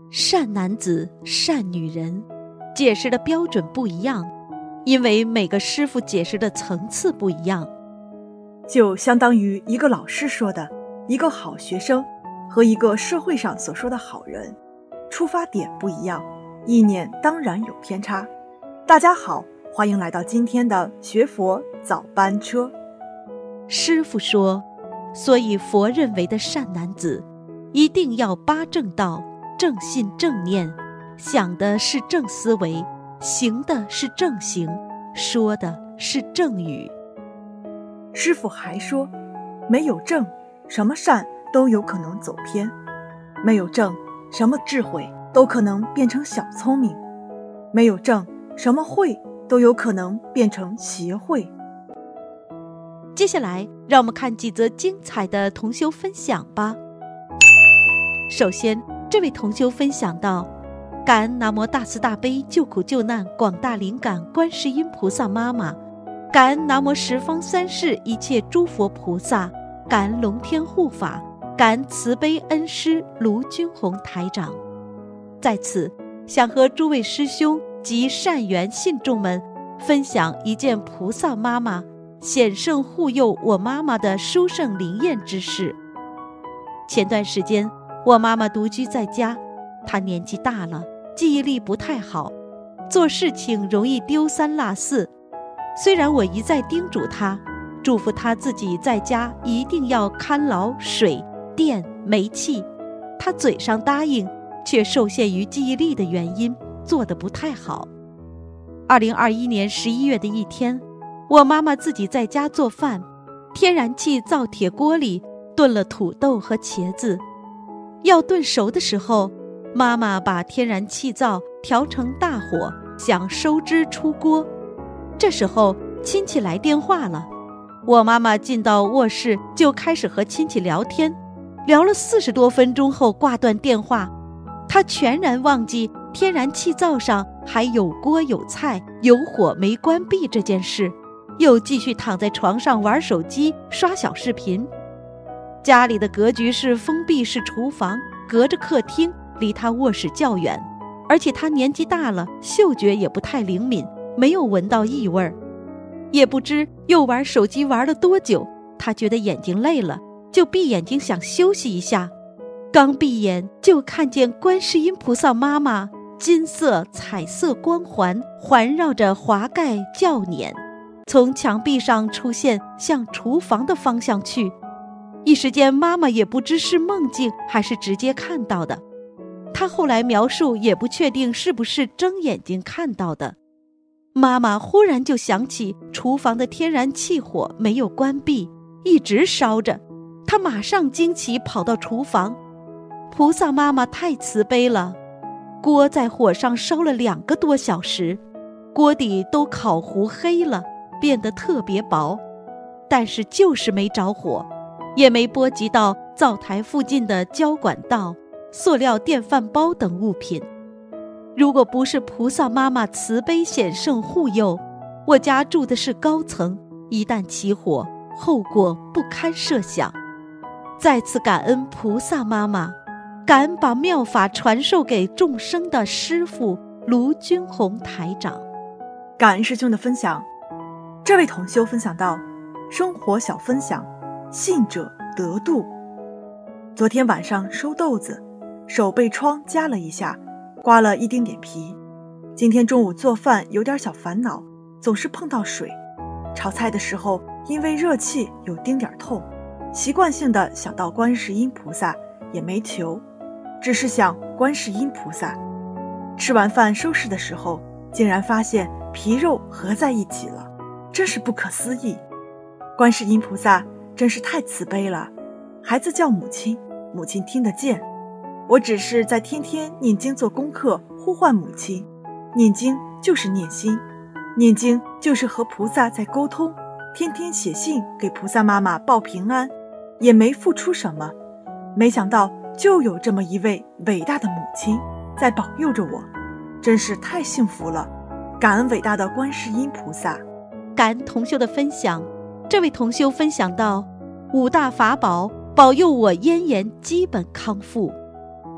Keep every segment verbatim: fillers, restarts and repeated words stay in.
善男子、善女人，解释的标准不一样，因为每个师父解释的层次不一样。 就相当于一个老师说的一个好学生和一个社会上所说的好人，出发点不一样，意念当然有偏差。大家好，欢迎来到今天的学佛早班车。 师父说，所以佛认为的善男子一定要八正道，正信正念，想的是正思维，行的是正行，说的是正语。 师父还说，没有正，什么善都有可能走偏；没有正，什么智慧都可能变成小聪明；没有正，什么慧都有可能变成邪慧。 接下来让我们看几则精彩的同修分享吧。首先，这位同修分享到，感恩南无大慈大悲救苦救难广大灵感观世音菩萨妈妈，感恩南无十方三世一切诸佛菩萨，感恩龙天护法，感恩慈悲恩师卢军宏台长。在此想和诸位师兄及善缘信众们分享一件菩萨妈妈显圣护佑我妈妈的殊胜灵验之事。前段时间我妈妈独居在家，她年纪大了，记忆力不太好，做事情容易丢三落四。虽然我一再叮嘱她，嘱咐她自己在家一定要看牢水电煤气，她嘴上答应，却受限于记忆力的原因做得不太好。二零二一年十一月的一天，我妈妈自己在家做饭，天然气灶铁锅里炖了土豆和茄子。要炖熟的时候，妈妈把天然气灶调成大火，想收汁出锅。这时候亲戚来电话了，我妈妈进到卧室就开始和亲戚聊天，聊了四十多分钟后挂断电话。她全然忘记天然气灶上还有锅有菜，有火没关闭这件事，又继续躺在床上玩手机刷小视频。家里的格局是封闭式厨房，隔着客厅，离她卧室较远，而且她年纪大了，嗅觉也不太灵敏，没有闻到异味。也不知又玩手机玩了多久，她觉得眼睛累了，就闭眼睛想休息一下。刚闭眼就看见观世音菩萨妈妈金色彩色光环环绕着华盖轿辇，从墙壁上出现，向厨房的方向去。一时间妈妈也不知是梦境还是直接看到的，她后来描述也不确定是不是睁眼睛看到的。妈妈忽然就想起厨房的天然气火没有关闭，一直烧着，她马上惊奇跑到厨房。菩萨妈妈太慈悲了，锅在火上烧了两个多小时，锅底都烤糊黑了，变得特别薄，但是就是没着火，也没波及到灶台附近的胶管道、塑料电饭煲等物品。如果不是菩萨妈妈慈悲显圣护佑，我家住的是高层，一旦起火，后果不堪设想。再次感恩菩萨妈妈，感恩把妙法传授给众生的师父卢军宏台长。 感恩师兄的分享。这位同修分享到，生活小分享，信者得度。昨天晚上收豆子，手被疮夹了一下，刮了一丁点皮。今天中午做饭有点小烦恼，总是碰到水。炒菜的时候因为热气有丁点痛，习惯性的想到观世音菩萨，也没求，只是想观世音菩萨。吃完饭收拾的时候，竟然发现皮肉合在一起了，真是不可思议。观世音菩萨真是太慈悲了，孩子叫母亲，母亲听得见。我只是在天天念经做功课，呼唤母亲。念经就是念心，念经就是和菩萨在沟通，天天写信给菩萨妈妈报平安，也没付出什么，没想到就有这么一位伟大的母亲在保佑着我，真是太幸福了。感恩伟大的观世音菩萨。 感恩同修的分享。这位同修分享到，五大法宝保佑我咽炎基本康复。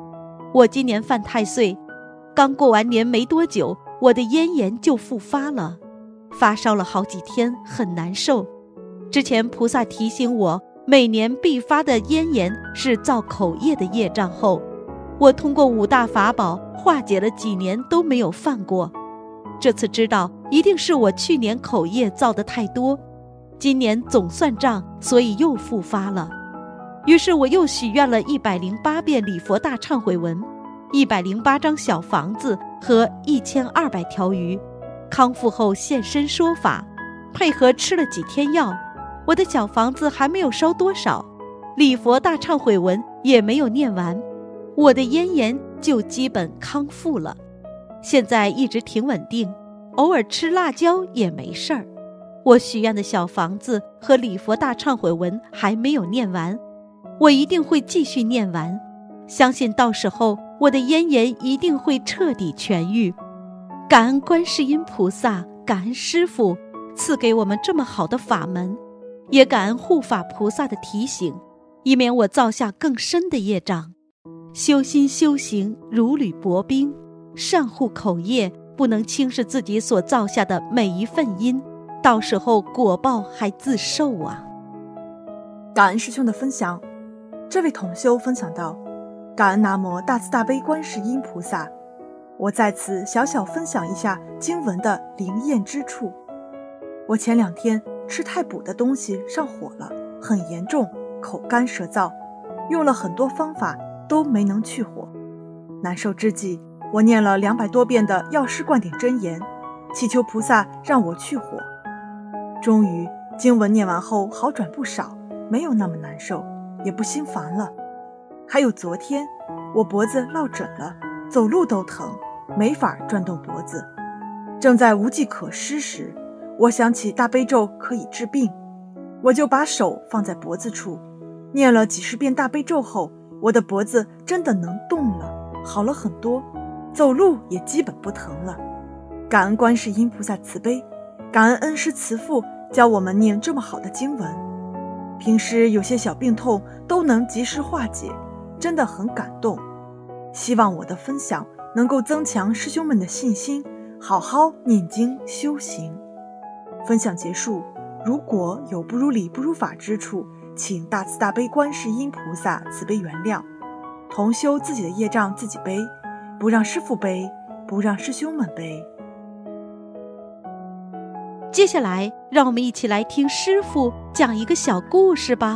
我今年犯太岁，刚过完年没多久，我的咽炎就复发了，发烧了好几天，很难受。之前菩萨提醒我，每年必发的咽炎是造口业的业障后，我通过五大法宝化解了几年都没有犯过。这次知道一定是我去年口业造得太多，今年总算账，所以又复发了。于是我又许愿了一百零八遍礼佛大忏悔文，一百零八张小房子和一千二百条鱼。康复后现身说法，配合吃了几天药，我的小房子还没有烧多少，礼佛大忏悔文也没有念完，我的咽炎就基本康复了。现在一直挺稳定，偶尔吃辣椒也没事儿。我许愿的小房子和礼佛大忏悔文还没有念完，我一定会继续念完，相信到时候我的咽炎一定会彻底痊愈。感恩观世音菩萨，感恩师父赐给我们这么好的法门，也感恩护法菩萨的提醒，以免我造下更深的业障。修心修行如履薄冰，善护口业，不能轻视自己所造下的每一份因，到时候果报还自受啊。 感恩师兄的分享。这位同修分享到，感恩南无大慈大悲观世音菩萨，我在此小小分享一下经文的灵验之处。我前两天吃太补的东西上火了，很严重，口干舌燥，用了很多方法都没能去火。难受之际，我念了两百多遍的药师灌顶真言，祈求菩萨让我去火。终于经文念完后好转不少，没有那么难受，也不心烦了。还有昨天我脖子落枕了，走路都疼，没法转动脖子。正在无计可施时，我想起大悲咒可以治病，我就把手放在脖子处，念了几十遍大悲咒后，我的脖子真的能动了，好了很多，走路也基本不疼了。感恩观世音菩萨慈悲，感恩恩师慈父教我们念这么好的经文，平时有些小病痛都能及时化解，真的很感动。希望我的分享能够增强师兄们的信心，好好念经修行。分享结束，如果有不如理不如法之处，请大慈大悲观世音菩萨慈悲原谅。同修自己的业障自己背，不让师父背，不让师兄们背。 接下来让我们一起来听师父讲一个小故事吧。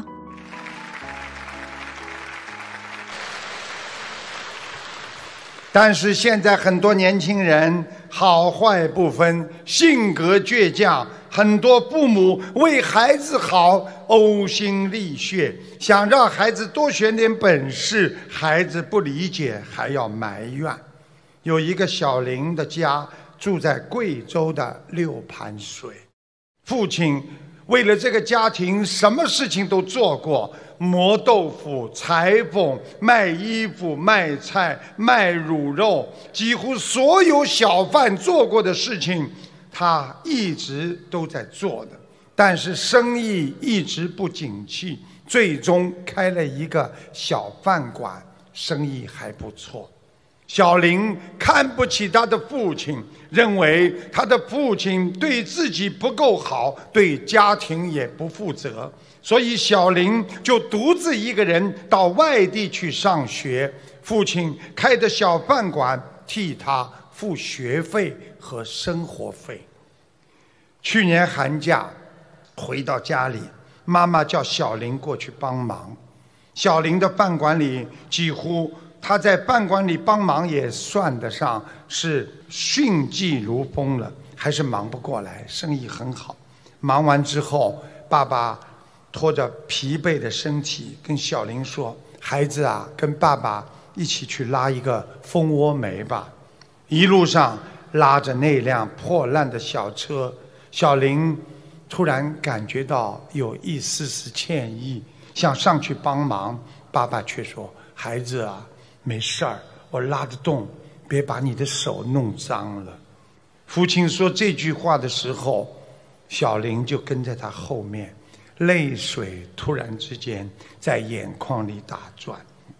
但是现在很多年轻人好坏不分，性格倔强，很多父母为孩子好呕心沥血，想让孩子多学点本事，孩子不理解还要埋怨。有一个小林的家住在贵州的六盘水，父亲为了这个家庭什么事情都做过，磨豆腐、裁缝、卖衣服、卖菜、卖卤肉，几乎所有小贩做过的事情他一直都在做的。但是生意一直不景气，最终开了一个小饭馆，生意还不错。小林看不起他的父亲，认为他的父亲对自己不够好，对家庭也不负责，所以小林就独自一个人到外地去上学。父亲开的小饭馆替他付学费和生活费。去年寒假回到家里，妈妈叫小林过去帮忙。小林的饭馆里几乎他在饭馆里帮忙也算得上是迅疾如风了，还是忙不过来，生意很好。忙完之后，爸爸拖着疲惫的身体跟小林说：“孩子啊，跟爸爸一起去拉一个蜂窝煤吧。”一路上拉着那辆破烂的小车，小林突然感觉到有一丝丝歉意，想上去帮忙。爸爸却说：“孩子啊，没事儿，我拉得动，别把你的手弄脏了。”父亲说这句话的时候，小林就跟在他后面，泪水突然之间在眼眶里打转。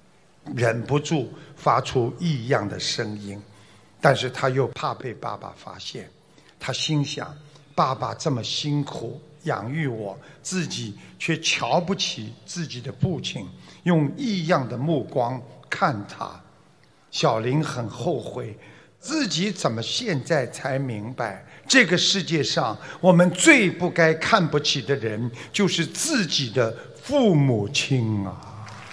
忍不住发出异样的声音，但是他又怕被爸爸发现。他心想，爸爸这么辛苦养育我，自己却瞧不起自己的父亲，用异样的目光看他。小林很后悔，自己怎么现在才明白，这个世界上我们最不该看不起的人，就是自己的父母亲啊！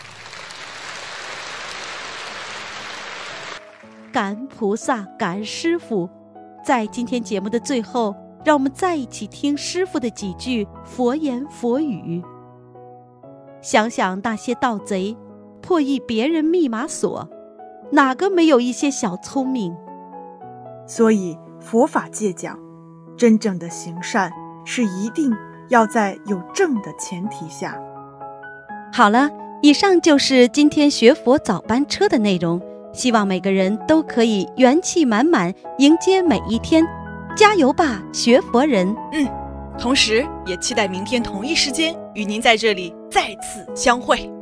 感恩菩萨，感恩师父。在今天节目的最后，让我们再一起听师父的几句佛言佛语。想想那些盗贼破译别人密码锁，哪个没有一些小聪明？ 所以佛法界讲，真正的行善是一定要在有正的前提下。 好了，以上就是今天学佛早班车的内容，希望每个人都可以元气满满迎接每一天，加油吧，学佛人！ 嗯，同时也期待明天同一时间与您在这里再次相会。